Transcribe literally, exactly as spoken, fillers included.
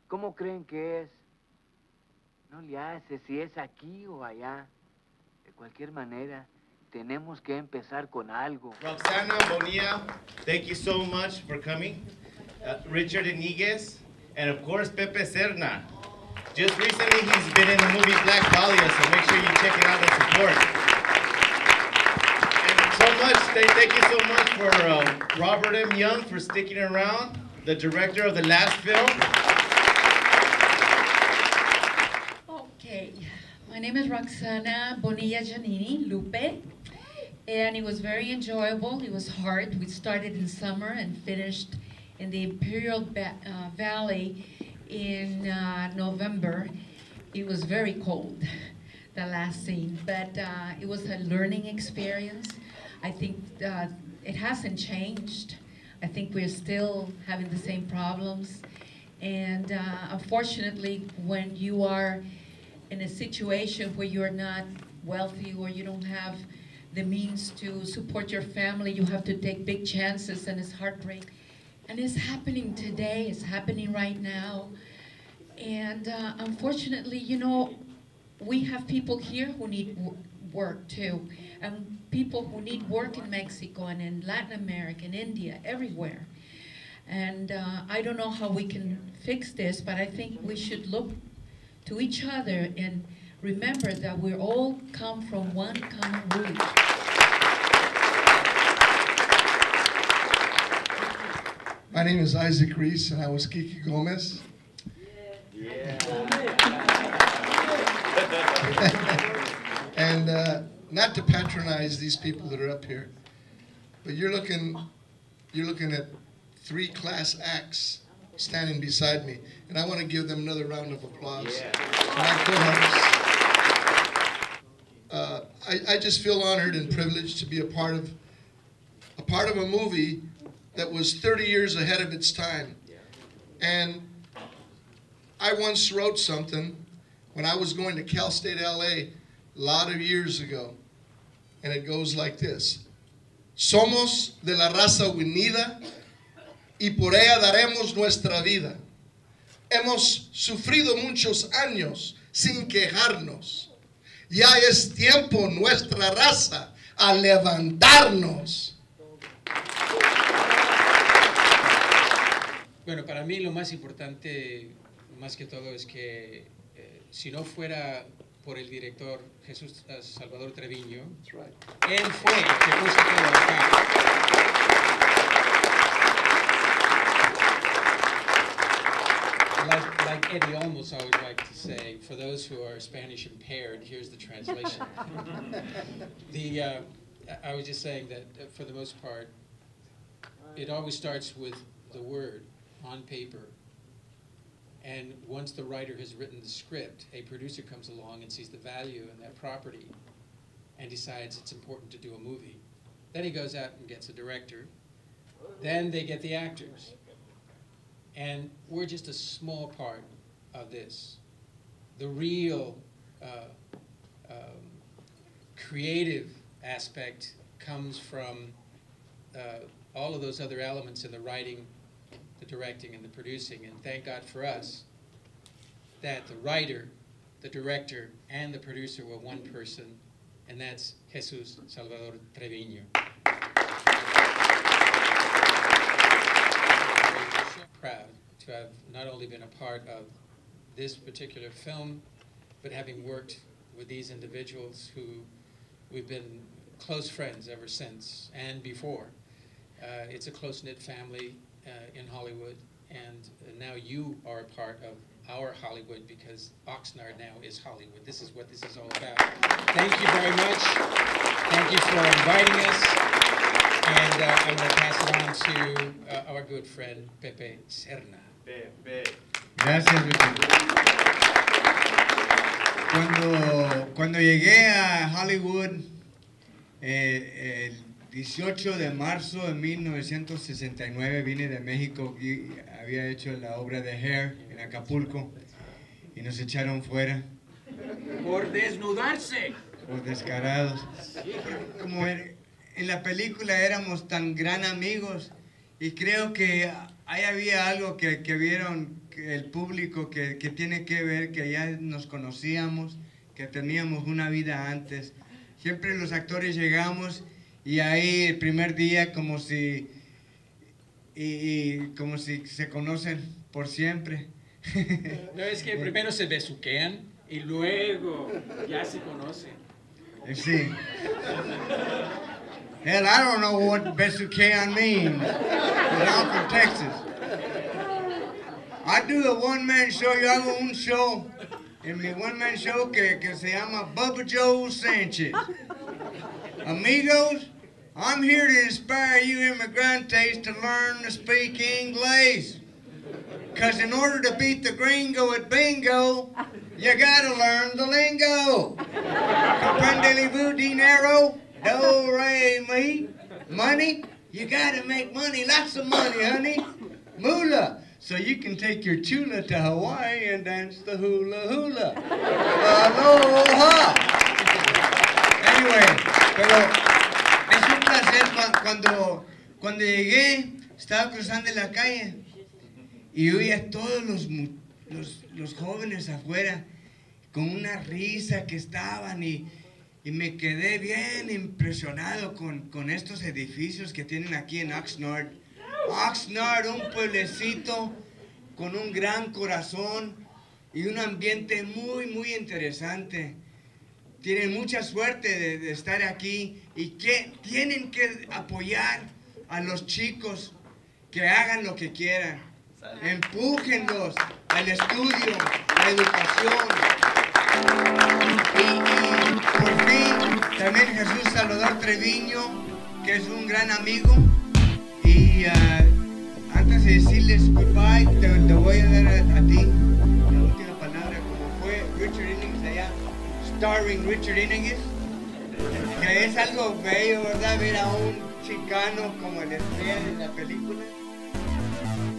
¿Cómo creen que es? No le hace si es aquí o allá. De cualquier manera, tenemos que empezar con algo. Roxana Bonilla, thank you so much for coming. Uh, Richard Iniguez, and of course Pepe Serna. Just recently he's been in the movie Black Dahlia, so make sure you check it out and support. And so much, th thank you so much for uh, Robert M. Young for sticking around, the director of the last film. Okay, my name is Roxana Bonilla Giannini, Lupe, and it was very enjoyable. It was hard. We started in summer and finished in the Imperial ba uh, Valley in uh, November. It was very cold, the last scene, but uh, it was a learning experience. I think uh, it hasn't changed. I think we're still having the same problems, and uh, unfortunately, when you are in a situation where you're not wealthy or you don't have the means to support your family, you have to take big chances, and it's heartbreaking. And it's happening today, it's happening right now. And uh, unfortunately, you know, we have people here who need work too, and people who need work in Mexico and in Latin America and India, everywhere. And uh, I don't know how we can fix this, but I think we should look to each other and remember that we all come from one common root. My name is Isaac Reese, and I was Kiki Gomez. Yeah. And uh, not to patronize these people that are up here, but you're looking, you're looking at three class acts standing beside me, and I want to give them another round of applause. Yeah. My co-hosts. Uh, I, I just feel honored and privileged to be a part of a part of a movie that was thirty years ahead of its time. And I once wrote something when I was going to Cal State L A a lot of years ago, and it goes like this: Somos de la raza unida y por ella daremos nuestra vida. Hemos sufrido muchos años sin quejarnos. Ya es tiempo nuestra raza a levantarnos. Bueno, para mí lo más importante, más que todo, es que eh, si no fuera por el director Jesús Salvador Treviño, él fue el que puso todo acá. Like, like Eddie Olmos, I would like to say, for those who are Spanish impaired, here's the translation. the, uh, I was just saying that uh, for the most part, it always starts with the word on paper. And once the writer has written the script, a producer comes along and sees the value in that property and decides it's important to do a movie. Then he goes out and gets a director. Then they get the actors. And we're just a small part of this. The real uh, um, creative aspect comes from uh, all of those other elements in the writing, the directing, and the producing. And thank God for us that the writer, the director, and the producer were one person, and that's Jesús Salvador Treviño. Proud to have not only been a part of this particular film, but having worked with these individuals who we've been close friends ever since and before. Uh, it's a close-knit family uh, in Hollywood, and uh, now you are a part of our Hollywood, because Oxnard now is Hollywood. This is what this is all about. Thank you very much. Thank you for inviting us. And uh, I'm going to pass it on to uh, our good friend, Pepe Serna. Pepe. Gracias, Pepe. Cuando, cuando llegué a Hollywood, eh, el dieciocho de marzo de mil novecientos sesenta y nueve, vine de México y había hecho la obra de Hair en Acapulco y nos echaron fuera. Por desnudarse. Por descarados. Como er, en la película éramos tan gran amigos, y creo que ahí había algo que, que vieron el público que, que tiene que ver que ya nos conocíamos, que teníamos una vida antes. Siempre los actores llegamos y ahí el primer día como si, y, y como si se conocen por siempre. No, es que primero se besuquean y luego ya se conocen. Sí. Hell, I don't know what besuquean means, 'cause I'm from Texas. I do a one-man show, yo hago un show en mi one-man show que, que se llama Bubba Joe Sanchez. Amigos, I'm here to inspire you immigrantes to learn to speak English. Because in order to beat the gringo at bingo, you gotta learn the lingo. Comprendez-vous dinero? Do, re, mi. Money? You gotta make money, lots of money, honey. Moolah. So you can take your chula to Hawaii and dance the hula hula. Aloha. Anyway, pero es un placer cuando, cuando llegué, estaba cruzando la calle y oía a todos los, los, los jóvenes afuera con una risa que estaban y, y me quedé bien impresionado con, con estos edificios que tienen aquí en Oxnard. Oxnard, un pueblecito con un gran corazón y un ambiente muy, muy interesante. Tienen mucha suerte de, de estar aquí y que tienen que apoyar a los chicos que hagan lo que quieran. Empújenlos al estudio, a la educación. Y, y por fin, también Jesús Salvador Treviño, que es un gran amigo. Y uh, antes de decirles goodbye, te, te voy a dar a, a ti la última palabra, como fue Richard Innings allá, starring Richard Innings, que es algo bello, ¿verdad? Ver a un chicano como el estrella de la película.